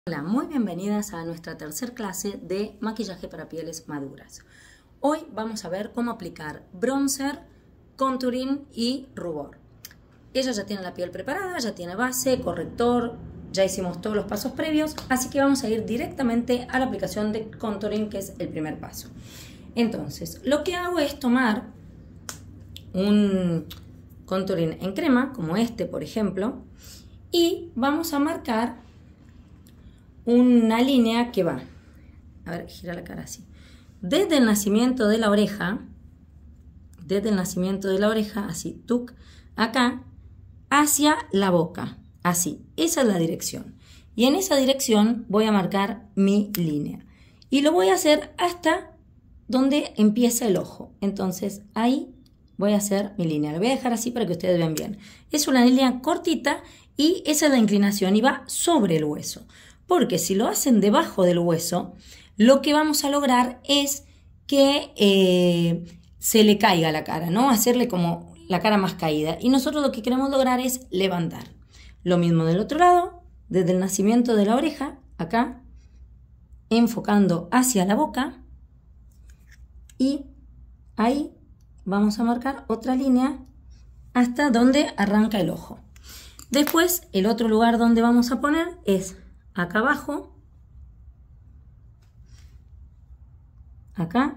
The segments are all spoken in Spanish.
Hola, muy bienvenidas a nuestra tercera clase de maquillaje para pieles maduras. Hoy vamos a ver cómo aplicar bronzer, contouring y rubor. Ella ya tiene la piel preparada, ya tiene base, corrector, ya hicimos todos los pasos previos, así que vamos a ir directamente a la aplicación de contouring, que es el primer paso. Entonces, lo que hago es tomar un contouring en crema, como este por ejemplo, y vamos a marcar una línea que va, a ver, gira la cara así, desde el nacimiento de la oreja, así, tuc, acá, hacia la boca, así, esa es la dirección. Y en esa dirección voy a marcar mi línea. Y lo voy a hacer hasta donde empieza el ojo. Entonces, ahí voy a hacer mi línea. La voy a dejar así para que ustedes vean bien. Es una línea cortita y esa es la inclinación y va sobre el hueso. Porque si lo hacen debajo del hueso, lo que vamos a lograr es que se le caiga la cara, ¿no? Hacerle como la cara más caída. Y nosotros lo que queremos lograr es levantar. Lo mismo del otro lado, desde el nacimiento de la oreja, acá, enfocando hacia la boca. Y ahí vamos a marcar otra línea hasta donde arranca el ojo. Después, el otro lugar donde vamos a poner es acá abajo, acá,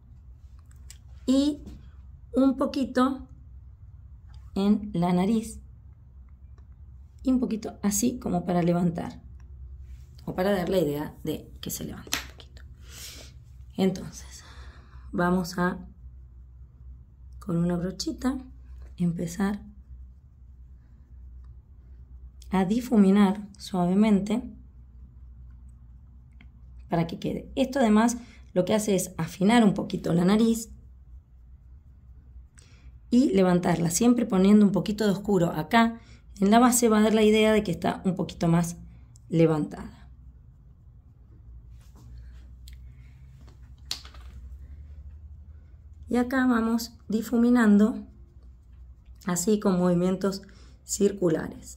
y un poquito en la nariz, y un poquito así como para levantar, o para dar la idea de que se levanta un poquito. Entonces, vamos a, con una brochita, empezar a difuminar suavemente para que quede. Esto además lo que hace es afinar un poquito la nariz y levantarla, siempre poniendo un poquito de oscuro acá en la base, va a dar la idea de que está un poquito más levantada. Y acá vamos difuminando así con movimientos circulares.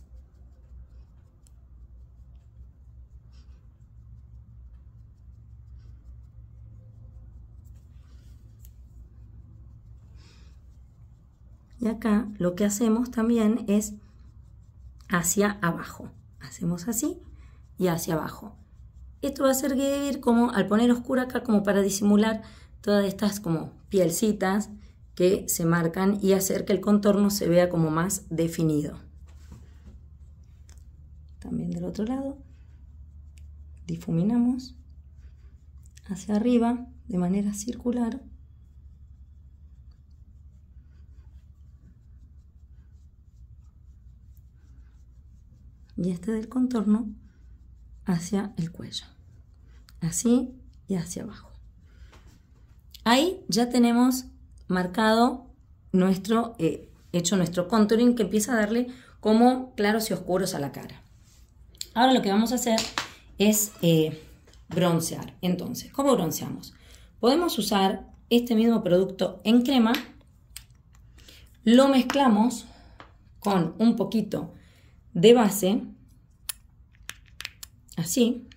Y acá lo que hacemos también es hacia abajo. Hacemos así y hacia abajo. Esto va a servir como al poner oscuro acá como para disimular todas estas como pielcitas que se marcan y hacer que el contorno se vea como más definido. También del otro lado difuminamos hacia arriba de manera circular. Y este del contorno hacia el cuello, así y hacia abajo. Ahí ya tenemos marcado hecho nuestro contouring, que empieza a darle como claros y oscuros a la cara. Ahora lo que vamos a hacer es broncear. Entonces, ¿cómo bronceamos? Podemos usar este mismo producto en crema, lo mezclamos con un poquito de base, así,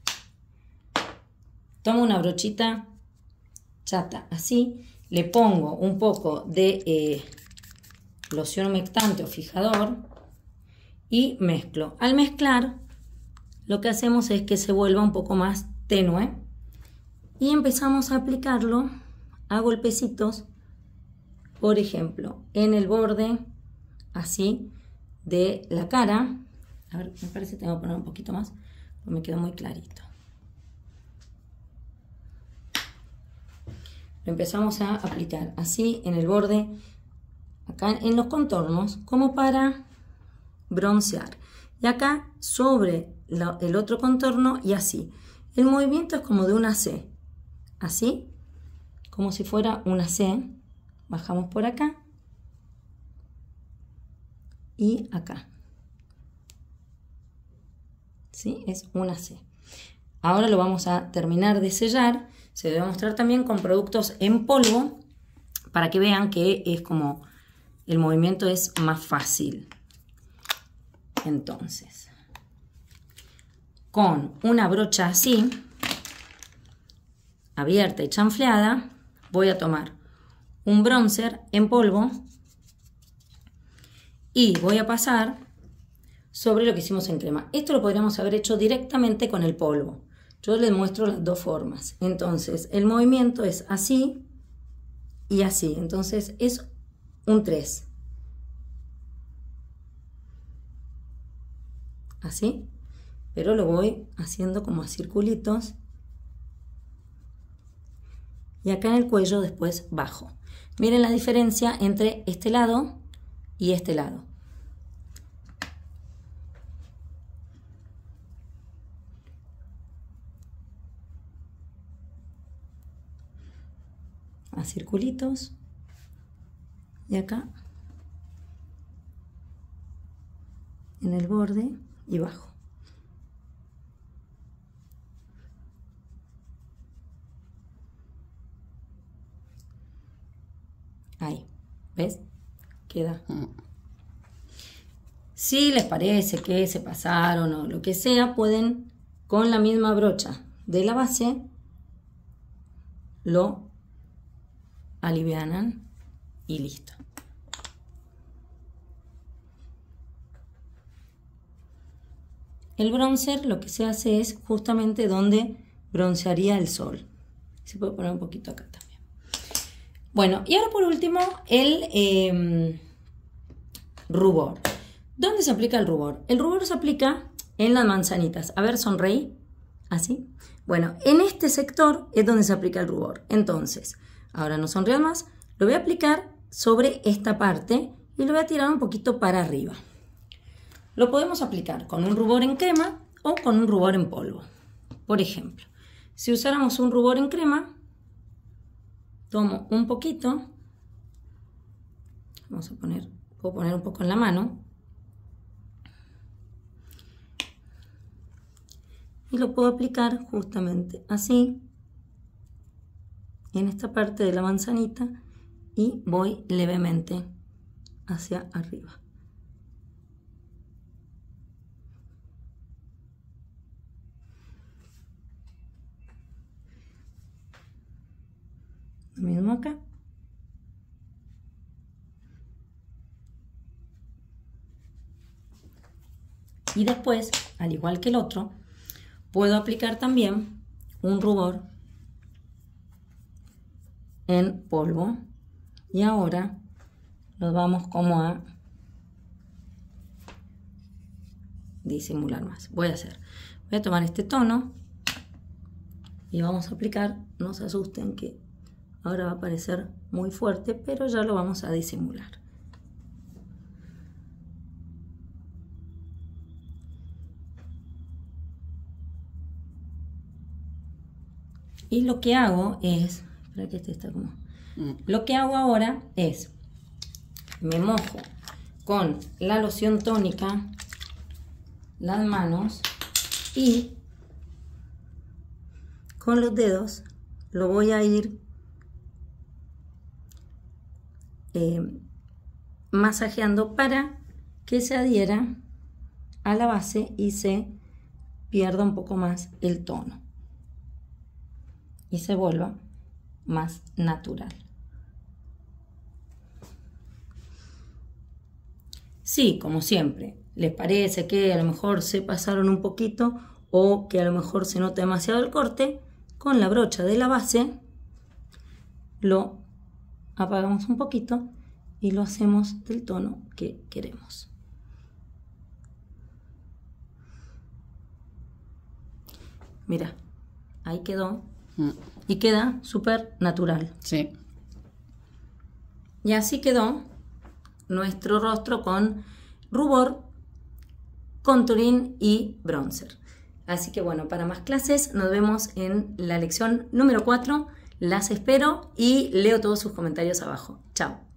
tomo una brochita chata, así, le pongo un poco de loción humectante o fijador y mezclo. Al mezclar, lo que hacemos es que se vuelva un poco más tenue y empezamos a aplicarlo a golpecitos, por ejemplo, en el borde, así, de la cara. A ver, me parece que tengo que poner un poquito más, porque me quedó muy clarito. Lo empezamos a aplicar así en el borde, acá en los contornos, como para broncear. Y acá sobre el otro contorno y así. El movimiento es como de una C, así, como si fuera una C. Bajamos por acá y acá. ¿Sí? Es una C. Ahora lo vamos a terminar de sellar. Se debe mostrar también con productos en polvo para que vean que es como el movimiento es más fácil. Entonces, con una brocha así, abierta y chanfleada, voy a tomar un bronzer en polvo y voy a pasar sobre lo que hicimos en crema. Esto lo podríamos haber hecho directamente con el polvo. Yo les muestro las dos formas. Entonces, el movimiento es así y así. Entonces, es un 3. Así. Pero lo voy haciendo como a circulitos. Y acá en el cuello después bajo. Miren la diferencia entre este lado y este lado. A circulitos. Y acá en el borde y bajo. Ahí, ¿ves? Queda. Si les parece que se pasaron o lo que sea, pueden con la misma brocha de la base lo alivianan y listo. El bronzer lo que se hace es justamente donde broncearía el sol. Se puede poner un poquito acá también. Bueno, y ahora por último el rubor. ¿Dónde se aplica el rubor? El rubor se aplica en las manzanitas. A ver, sonreí. ¿Así? Bueno, en este sector es donde se aplica el rubor. Entonces, ahora no sonrían más. Lo voy a aplicar sobre esta parte y lo voy a tirar un poquito para arriba. Lo podemos aplicar con un rubor en crema o con un rubor en polvo. Por ejemplo, si usáramos un rubor en crema, tomo un poquito, vamos a poner, puedo poner un poco en la mano y lo puedo aplicar justamente así en esta parte de la manzanita y voy levemente hacia arriba. Lo mismo acá. Y después, al igual que el otro, puedo aplicar también un rubor en polvo. Y ahora nos vamos como a disimular más. Voy a tomar este tono y vamos a aplicar, no se asusten que ahora va a parecer muy fuerte, pero ya lo vamos a disimular. Y lo que hago es, espera que este está como... Lo que hago ahora es, me mojo con la loción tónica las manos y con los dedos lo voy a ir masajeando para que se adhiera a la base y se pierda un poco más el tono y se vuelva más natural. Sí, como siempre, les parece que a lo mejor se pasaron un poquito o que a lo mejor se nota demasiado el corte, con la brocha de la base lo apagamos un poquito y lo hacemos del tono que queremos. Mira, ahí quedó y queda súper natural. Sí. Y así quedó nuestro rostro con rubor, contouring y bronzer. Así que bueno, para más clases nos vemos en la lección número 4. Las espero y leo todos sus comentarios abajo. Chao.